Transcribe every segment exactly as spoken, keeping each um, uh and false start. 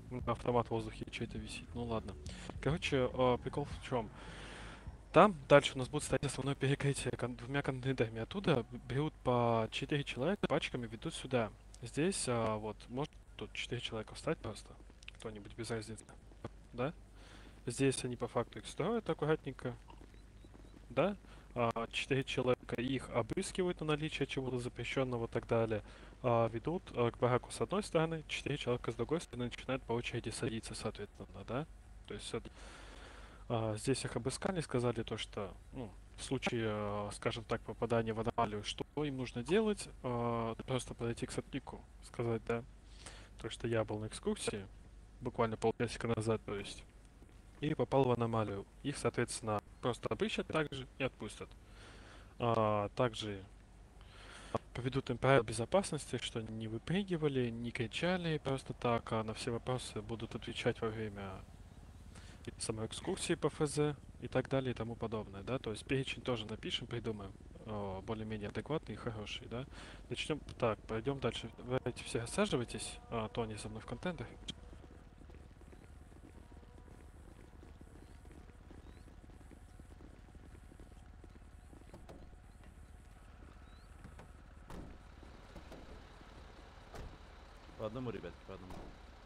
Автомат в воздухе чей-то висит. Ну ладно. Короче, э, прикол в чем? Там дальше у нас будет стоять основное перекрытие кон- двумя контейнерами. Оттуда берут по четыре человека, пачками ведут сюда. Здесь а, вот может тут четыре человека встать просто. Кто-нибудь без разницы. Да? Здесь они по факту их строят аккуратненько. Да? А, Четыре человека их обыскивают на наличие чего-то запрещенного и так далее. А, ведут а, к бараку с одной стороны, четыре человека с другой стороны начинают по очереди садиться, соответственно, да? То есть это А, здесь их обыскали, сказали то, что ну, в случае, э, скажем так, попадания в аномалию, что им нужно делать, э, просто подойти к сотнику, сказать, да, то, что я был на экскурсии, буквально полчасика назад, то есть, и попал в аномалию. Их, соответственно, просто обыщут также и отпустят. А, также поведут им правила безопасности, что они не выпрыгивали, не кричали просто так, а на все вопросы будут отвечать во время самой экскурсии по ФЗ и так далее и тому подобное, да, то есть перечень тоже напишем, придумаем э, более-менее адекватный и хороший, да. Начнем, так, пойдем дальше. Давайте все рассаживайтесь, а, Тони со мной в контентах. По одному, ребятки, по одному.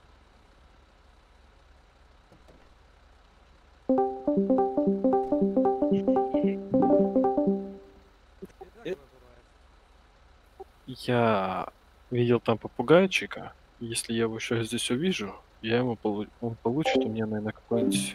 Э, Я видел там попугайчика. Если я его еще здесь увижу, я ему полу- он получит у меня, наверное, какой-нибудь.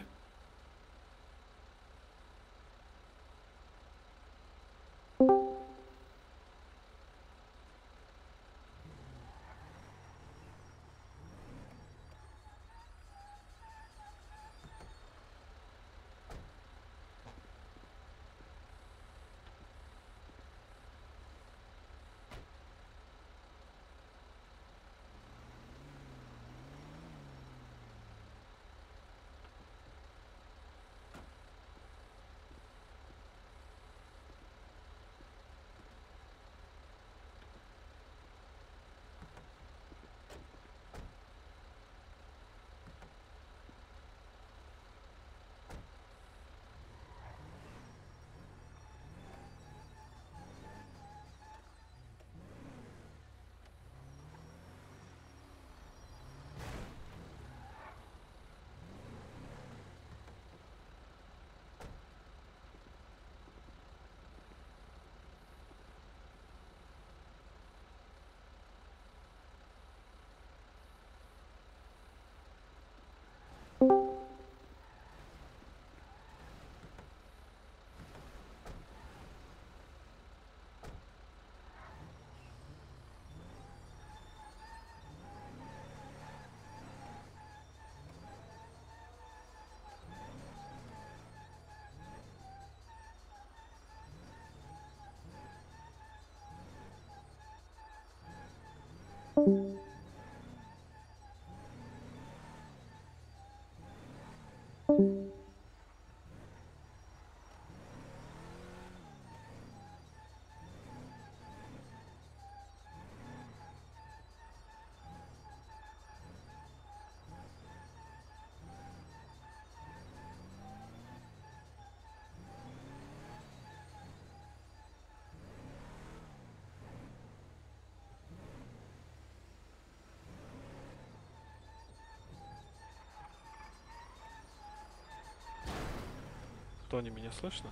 Тони, меня слышно?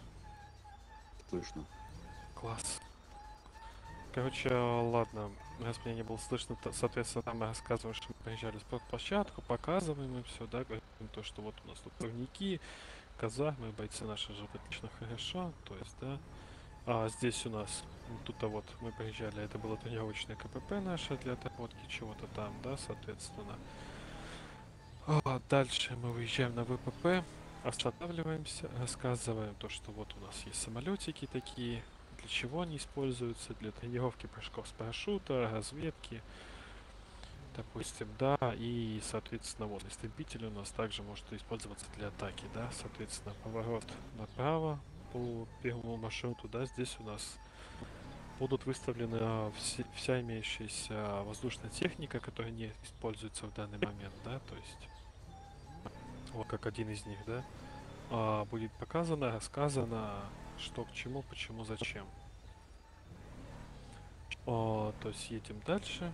Слышно. Класс. Короче, ладно, раз меня не было слышно, то, соответственно, там мы рассказываем, что мы приезжали в площадку, показываем им все, да, говорим то, что вот у нас тут турники, казармы, бойцы наши живут отлично хорошо, то есть, да. А здесь у нас, ну, тут-то вот мы приезжали, это было тренировочное КПП наше для отработки чего-то там, да, соответственно. А дальше мы выезжаем на ВПП, останавливаемся, рассказываем то, что вот у нас есть самолетики такие, для чего они используются, для тренировки прыжков с парашюта, разведки, допустим, да, и, соответственно, вот истребитель у нас также может использоваться для атаки, да, соответственно, поворот направо по первому маршруту, да, здесь у нас будут выставлены а, все- вся имеющаяся воздушная техника, которая не используется в данный момент, да, то есть вот как один из них, да, а, будет показано, рассказано, что к чему, почему, зачем. О, то есть едем дальше.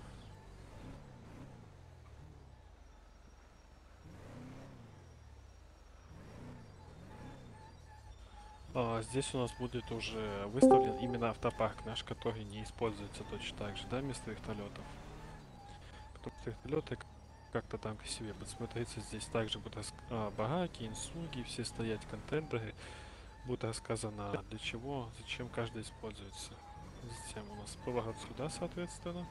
А, здесь у нас будет уже выставлен именно автопарк наш, который не используется точно так же, да, вместо вертолетов. Потому что вертолеты как-то там красивее будут смотреться. Здесь также будут рас- а, бараки, инсуги, все стоять контейнеры. Будет рассказано для чего, зачем каждый используется. Затем у нас поворот сюда, соответственно.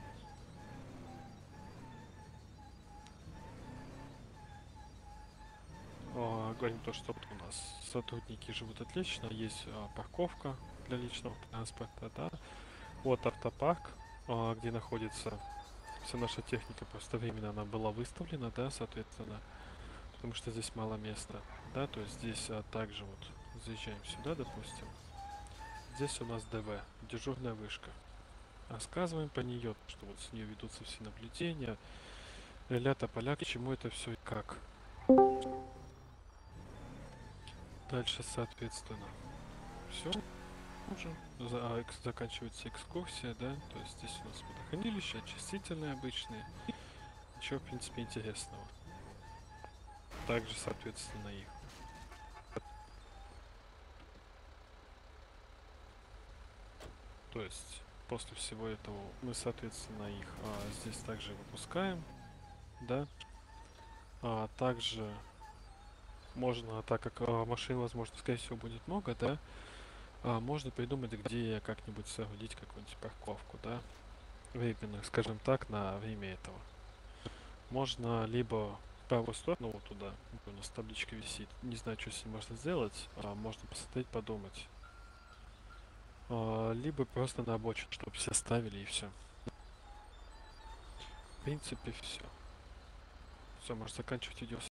А, говорим то, что вот у нас сотрудники живут отлично, есть а, парковка для личного транспорта, да. Вот автопарк, а, где находится вся наша техника, просто временно она была выставлена, да, соответственно, потому что здесь мало места, да, то есть здесь а, также вот заезжаем сюда, допустим, здесь у нас ДВ, дежурная вышка. Рассказываем по нее, что вот с нее ведутся все наблюдения, ля-ля поля, к чему это все и как. Дальше, соответственно, все уже за- а, экс- заканчивается экскурсия, да, то есть здесь у нас водохранилище, очистительные обычные, ничего, в принципе, интересного. Также, соответственно, их. То есть после всего этого мы, соответственно, их а, здесь также выпускаем, да. А, также можно, так как а, машин, возможно, скорее всего, будет много, да, а, можно придумать, где как-нибудь соорудить какую-нибудь парковку, да, временно, скажем так, на время этого. Можно либо в правую сторону вот туда, вот у нас табличка висит, не знаю, что с ним можно сделать, а, можно посмотреть, подумать. А, либо просто на обочину, чтобы все ставили и все. В принципе, все. Все, можно заканчивать видео.